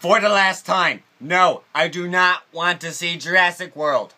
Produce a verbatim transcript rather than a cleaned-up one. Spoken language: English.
For the last time, no, I do not want to see Jurassic World.